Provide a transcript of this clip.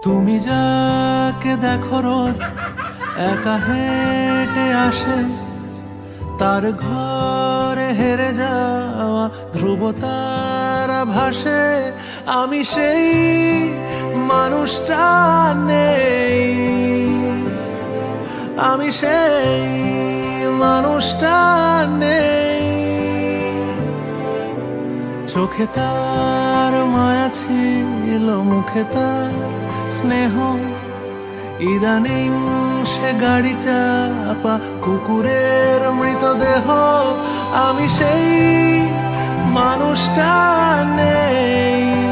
তুমি যাকে দেখো রোজ একা হেঁটে আসে, তার ঘরে হেরে যাওয়া ধ্রুবতারা ভাসে। আমি সেই মানুষটা নেই, আমি সেই মানুষটা নেই। চোখে তার মায়া ছিল, মুখে তার স্নেহ, ইদানিং সে গাড়ি চাপা কুকুরের মৃতদেহ। আমি সেই মানুষটা নেই।